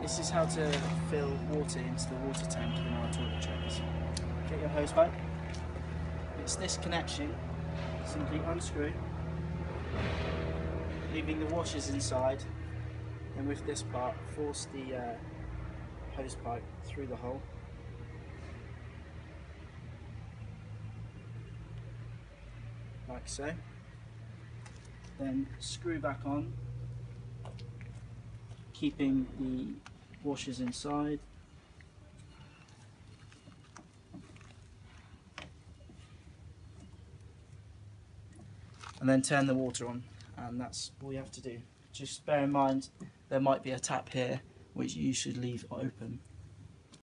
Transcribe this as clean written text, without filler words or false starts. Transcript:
This is how to fill water into the water tank in our toilet trays. Get your hose pipe. It's this connection. Simply unscrew, leaving the washers inside, and with this part, force the hose pipe through the hole. Like so. Then screw back on, keeping the washers inside. And then turn the water on, and that's all you have to do. Just bear in mind there might be a tap here which you should leave open.